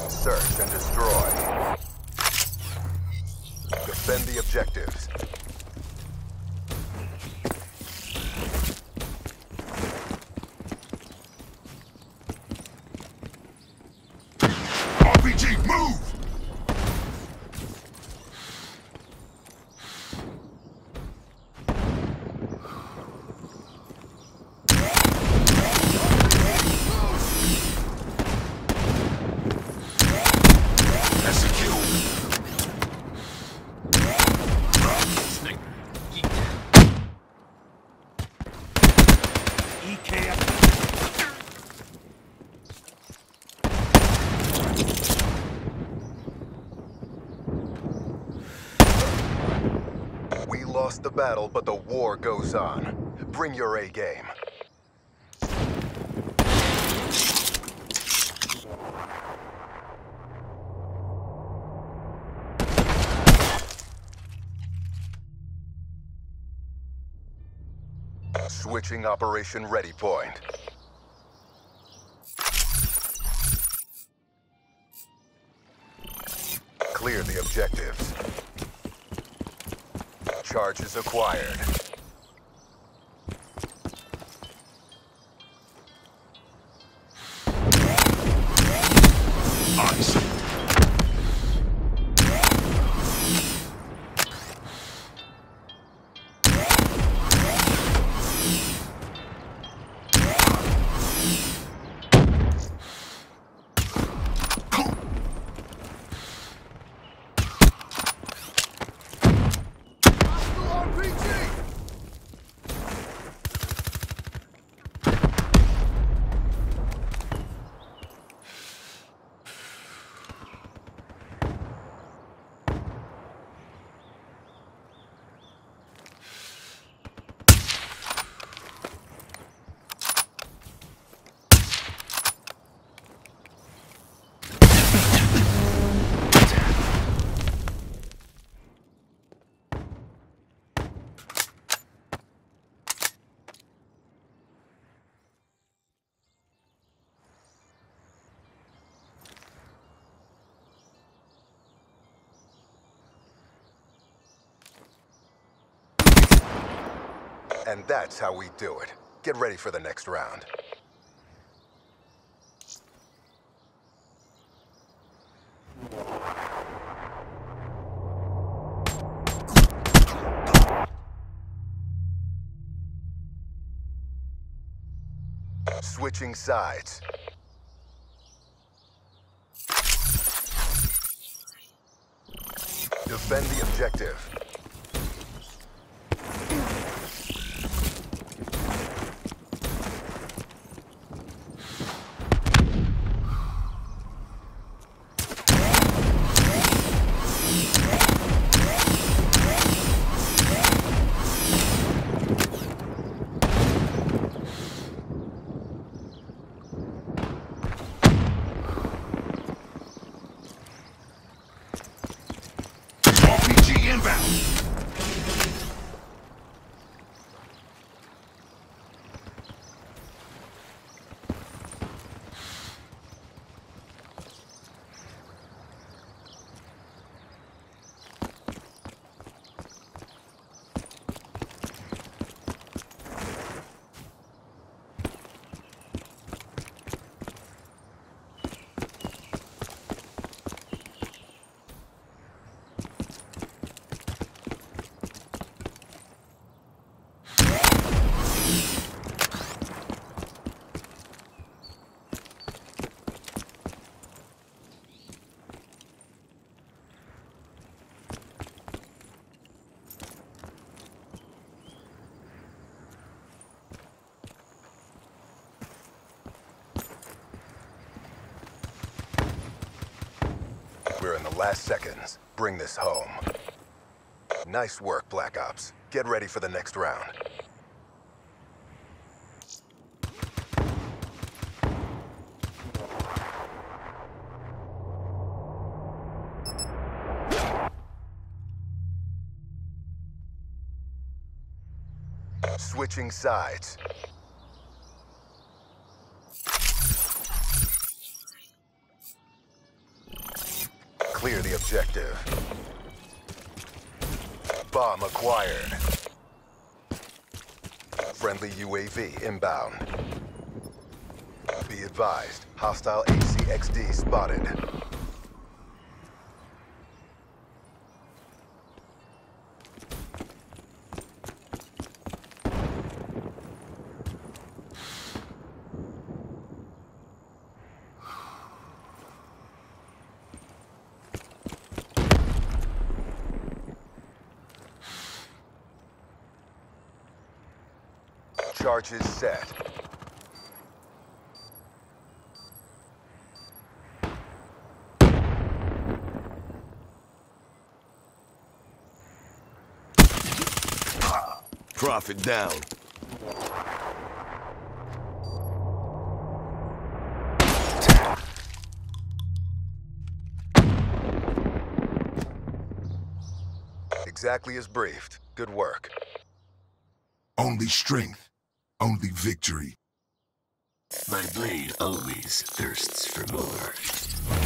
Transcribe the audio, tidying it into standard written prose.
Search and destroy. Defend the objectives. RPG, move! We lost the battle, but the war goes on. Bring your A game. Switching Operation Ready Point. Clear the objectives. Charges acquired. Nice. And that's how we do it. Get ready for the next round. Switching sides. Defend the objective. RPG inbound. We're in the last seconds. Bring this home. Nice work, Black Ops. Get ready for the next round. Switching sides. Clear the objective. Bomb acquired. Friendly UAV inbound. Be advised, hostile HCXD spotted. Charges set. Profit down. Exactly as briefed. Good work. Only strength. Only victory. My blade always thirsts for more.